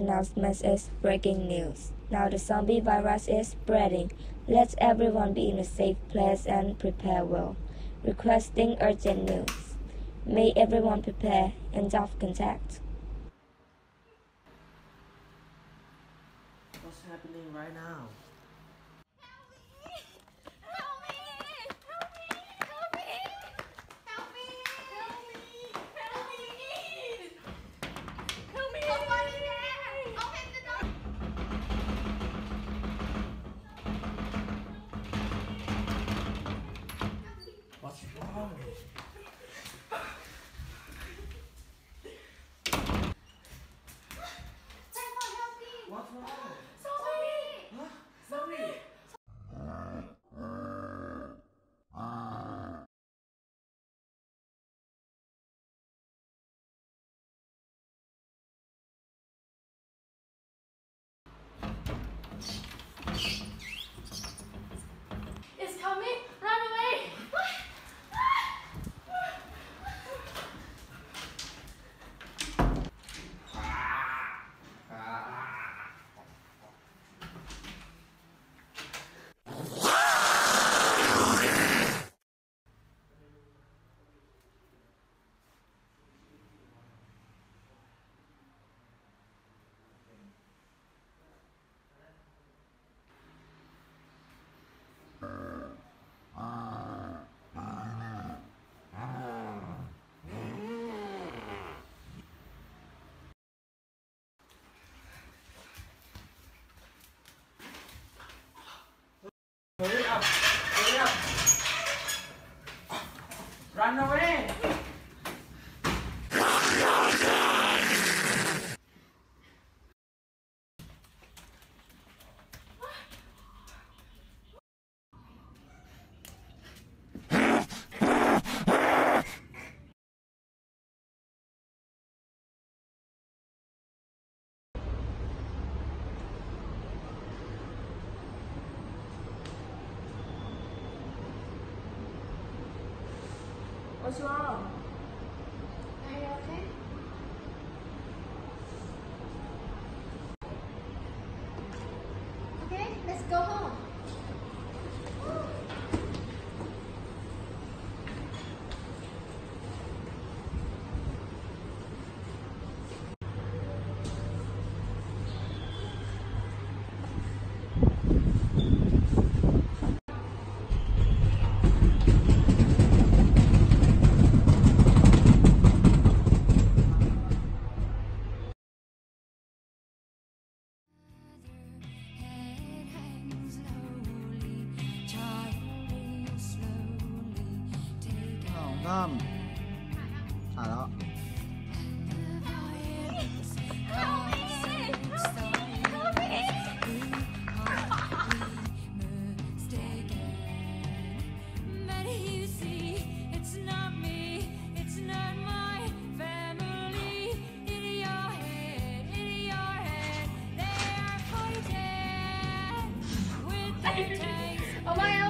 announcement is breaking news. Now the zombie virus is spreading. Let everyone be in a safe place and prepare well. Requesting urgent news. May everyone prepare. End of contact. What's happening right now? What's wrong? What's wrong? Sorry! Huh? Sorry! It's coming! Run away! Hurry up! Hurry up! Run away! What's wrong? Are you okay? Okay, let's go home. Nămถ่ายแล้ว Oh my